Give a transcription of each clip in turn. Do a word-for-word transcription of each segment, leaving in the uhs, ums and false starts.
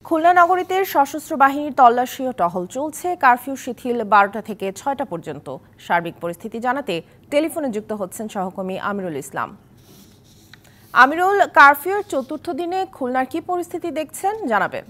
খুলনা নগরীতে সশস্ত্র বাহিনীর তল্লাশি ও টহল চলছে। কারফিউ শিথিল বারোটা থেকে ছয়টা পর্যন্ত। সার্বিক পরিস্থিতি জানাতে টেলিফোনে যুক্ত হচ্ছেন সহকর্মী আমিরুল ইসলাম। আমিরুল, কারফিউর চতুর্থ দিনে খুলনার কি পরিস্থিতি দেখছেন জানাবেন?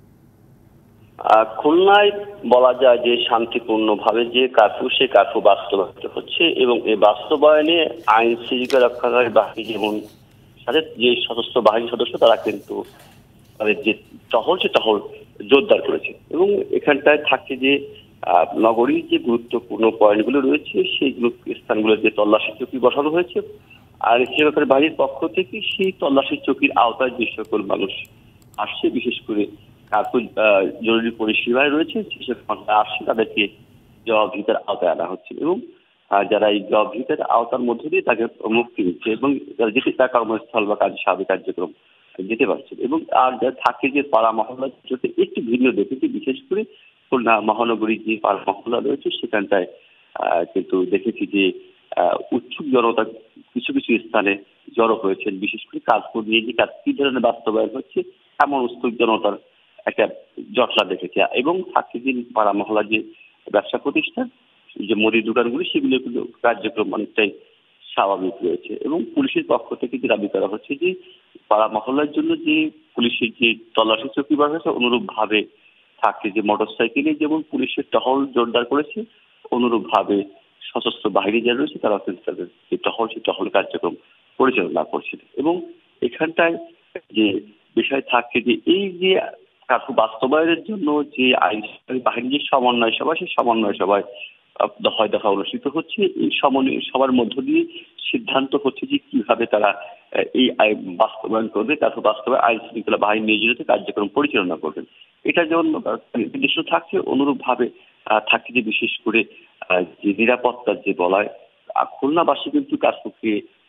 খুলনায় বলা যায় যে শান্তিপূর্ণভাবে যে কারফিউ সে কারফিউ বাস্তবায়িত হচ্ছে এবং এই বাস্তবায়নে আইন শৃঙ্খলা রক্ষাকারী বাহিনী যেমন সাথে যে সশস্ত্র বাহিনী সদস্য তারা কিন্তু তাদের যে টহল সে টহল জোরদার করেছে এবং এখানটায় থাকে যে নগরীর যে গুরুত্বপূর্ণ পয়েন্টগুলো রয়েছে সেইগুলো স্থানগুলোর যে তল্লাশি চৌকি বসানো হয়েছে আর সরকারি বাহিনীর পক্ষ থেকে সেই তল্লাশি চৌকির আওতায় যে সকল মানুষ আসছে, বিশেষ করে কারফিউ জরুরি পরিষেবায় রয়েছে সেসব আসছে তাদেরকে জবাবদিহিতার আওতায় আনা হচ্ছে এবং যারা এই জবাবদিহিতার আওতার মধ্যে দিয়ে তাকে মুক্তি দিচ্ছে এবং যারা যেতে তার কর্মস্থল বা কাজ স্বাভাবিক কার্যক্রম যেতে পারছে এবং আর যা থাকে যে পাড়া মহল্লা একটু ভিন্ন দেখেছি, বিশেষ করে খুলনা মহানগরীর যে পাড়া মহল্লা রয়েছে সেখানটায় কিন্তু দেখেছি যে উৎসুক জনতা কিছু কিছু স্থানে জড়ো হয়েছেন, বিশেষ করে কাজপুর নিয়ে যে কাজ কি ধরনের বাস্তবায়ন হচ্ছে এমন উৎসুক জনতার একটা জটলা দেখেছি এবং থাকে যে পাড়া মহল্লা যে ব্যবসা প্রতিষ্ঠান যে মুদি দোকানগুলি সেগুলো কিন্তু কার্যক্রম অনেকটাই স্বাভাবিক রয়েছে এবং পুলিশের পক্ষ থেকে যে দাবি করা হচ্ছে যে পাড়া মহল্লার জন্য যে পুলিশের যে তল্লাশি চৌকি বার হয়েছে অনুরূপ ভাবে থাকে যে মোটর সাইকেলে যেমন পুলিশের টহল জোরদার করেছে অনুরূপ ভাবে সশস্ত্র বাহিনী যারা রয়েছে তারা কিন্তু তাদের যে টহল সেই টহল কার্যক্রম পরিচালনা করছে এবং এখানটায় যে বিষয় থাকে যে এই যে কারফিউ বাস্তবায়নের জন্য যে আইন বাহিনীর যে সমন্বয় সভা সেই সমন্বয় সভায় দফায় দফা অনুষ্ঠিত হচ্ছে। এই সমন্বয় সবার মধ্য দিয়ে সিদ্ধান্ত হচ্ছে যে কিভাবে তারা এই আইন বাস্তবায়ন করবে, কারফিউ বাস্তবায়ন আইন শৃঙ্খলা বাহিনী নিয়োজিত কার্যক্রম পরিচালনা করবেন। এটা যেমন নির্দিষ্ট থাকছে অনুরূপ ভাবে থাকে যে বিশেষ করে যে নিরাপত্তার যে বলয় খুলনাবাসী কিন্তু কারফিউকে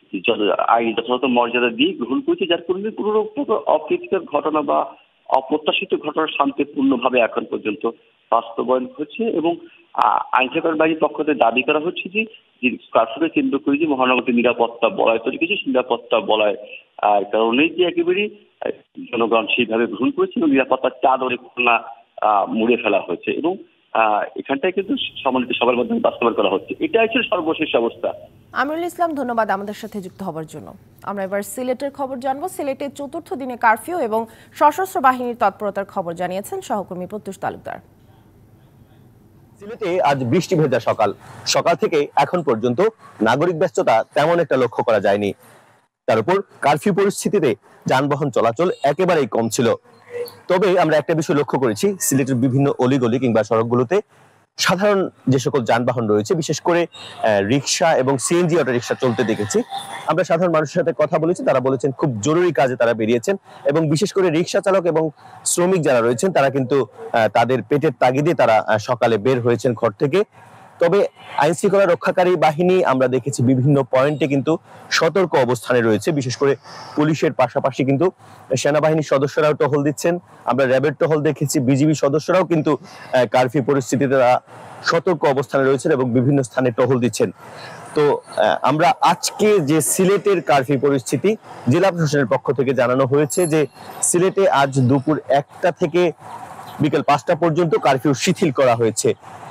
আইন যথাযথ মর্যাদা দিয়ে গ্রহণ করেছে, যার কারণে কোনো অপ্রীতিকর ঘটনা বা অপ্রত্যাশিত ঘটনা শান্তিপূর্ণভাবে এখন পর্যন্ত বাস্তবায়ন হচ্ছে এবং আইন শৃঙ্খলা বাহিনীর পক্ষ থেকে দাবি করা হচ্ছে যে কারফিউকে কেন্দ্র করে যে মহানগরীর নিরাপত্তা বলয় তৈরি করেছে নিরাপত্তা বলয় আর কারণেই যে একেবারে জনগণ সেইভাবে গ্রহণ করেছে এবং নিরাপত্তার চাদরে খুলনা মুড়ে ফেলা হয়েছে এবং এখানটায় কিন্তু সম্মানিত সবার মাধ্যমে বাস্তবায়ন করা হচ্ছে। এটাই ছিল সর্বশেষ অবস্থা। আমিরুল ইসলাম, ধন্যবাদ আমাদের সাথে যুক্ত হওয়ার জন্য। আমরা এবার সিলেটের খবর জানবো। সিলেটের চতুর্থ দিনে কারফিউ এবং সশস্ত্র বাহিনীর তৎপরতার খবর জানিয়েছেন সহকর্মী প্রত্যুষ তালুকদার। সিলেটে আজ বৃষ্টি ভেজা সকাল সকাল থেকে এখন পর্যন্ত নাগরিক ব্যস্ততা তেমন একটা লক্ষ্য করা যায়নি। তার উপর কারফিউ পরিস্থিতিতে যানবাহন চলাচল একেবারেই কম ছিল। তবে আমরা একটা বিষয় লক্ষ্য করেছি, সিলেটের বিভিন্ন অলিগলি কিংবা সড়কগুলোতে সাধারণ যে সকল যানবাহন রয়েছে বিশেষ করে রিক্সা এবং সিএনজি অটো রিক্সা চলতে দেখেছি। আমরা সাধারণ মানুষের সাথে কথা বলেছি, তারা বলেছেন খুব জরুরি কাজে তারা বেরিয়েছেন এবং বিশেষ করে রিক্সা চালক এবং শ্রমিক যারা রয়েছেন তারা কিন্তু তাদের পেটের তাগিদে তারা সকালে বের হয়েছেন ঘর থেকে। তবে আইন শৃঙ্খলা রক্ষাকারী বাহিনী আমরা দেখেছি বিভিন্ন পয়েন্টে কিন্তু সতর্ক অবস্থানে রয়েছে, বিশেষ করে পুলিশের পাশাপাশি কিন্তু সেনাবাহিনীর সদস্যরাও টহল দিচ্ছেন। আমরা র্যাবের টহল দেখেছি, বিজিবি সদস্যরাও কিন্তু কারফিউ পরিস্থিতিতে তারা সতর্ক অবস্থানে রয়েছেন এবং বিভিন্ন স্থানে টহল দিচ্ছেন। তো আমরা আজকে যে সিলেটের কারফিউ পরিস্থিতি জেলা প্রশাসনের পক্ষ থেকে জানানো হয়েছে যে সিলেটে আজ দুপুর একটা থেকে বিকেল পাঁচটা পর্যন্ত কারফিউ শিথিল করা হয়েছে।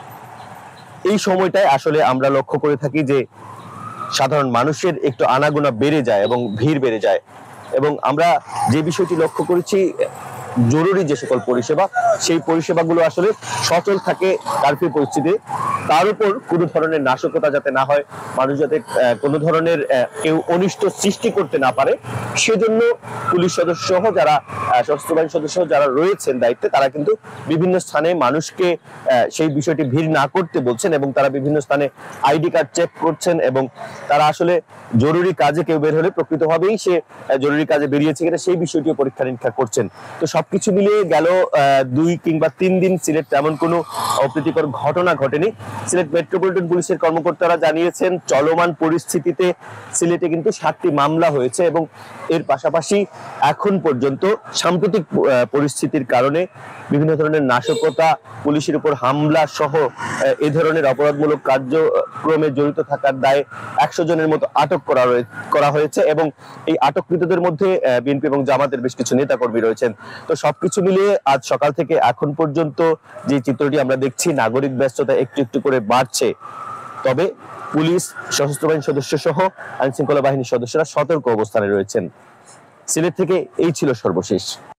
এই সময়টায় আসলে আমরা লক্ষ্য করে থাকি যে সাধারণ মানুষের একটু আনাগোনা বেড়ে যায় এবং ভিড় বেড়ে যায় এবং আমরা যে বিষয়টি লক্ষ্য করেছি জরুরি যে সকল পরিষেবা সেই পরিষেবাগুলো আসলে সচল থাকে কারফিউ পরিস্থিতিতে। তার উপর কোনো ধরনের নাশকতা যাতে না হয়, মানুষ যাতে কোনো ধরনের কেউ অনিষ্ট সৃষ্টি করতে না পারে সেজন্য পুলিশ সদস্য সহ যারা সশস্ত্র বাহিনী সদস্য যারা রয়েছেন দায়িত্বে তারা কিন্তু বিভিন্ন স্থানে মানুষকে সেই বিষয়টি ভিড় না করতে বলছেন এবং তারা বিভিন্ন স্থানে আইডি কার্ড চেক করছেন এবং তারা আসলে জরুরি কাজে কেউ বের হলে প্রকৃতভাবেই সে জরুরি কাজে বেরিয়েছে কিনা সেই বিষয়টিও পরীক্ষা নিরীক্ষা করছেন। তো সবকিছু মিলিয়ে গেল দুই কিংবা তিন দিন সিলেট তেমন কোনো অপ্রীতিকর ঘটনা ঘটেনি। সিলেট মেট্রোপলিটন পুলিশের কর্মকর্তারা জানিয়েছেন চলমান পরিস্থিতিতে সিলেটে কিন্তু সাতটি মামলা হয়েছে এবং এর পাশাপাশি এখন পর্যন্ত সাম্প্রতিক পরিস্থিতির কারণে বিভিন্ন ধরনের নাশকতা, পুলিশের উপর হামলা সহ এই ধরনের অপরাধমূলক কার্যক্রমে জড়িত থাকার দায়ে একশো জনের মতো আটক করা করা হয়েছে এবং এই আটককৃতদের মধ্যে বিএনপি এবং জামাতের বেশ কিছু নেতাকর্মী রয়েছেন। তো সবকিছু মিলিয়ে আজ সকাল থেকে এখন পর্যন্ত যে চিত্রটি আমরা দেখছি, নাগরিক ব্যস্ততা একটু একটু করে বাড়ছে। তবে পুলিশ, সশস্ত্র বাহিনীর সদস্য সহ আইন শৃঙ্খলা বাহিনীর সদস্যরা সতর্ক অবস্থানে রয়েছেন। সিলেট থেকে এই ছিল সর্বশেষ।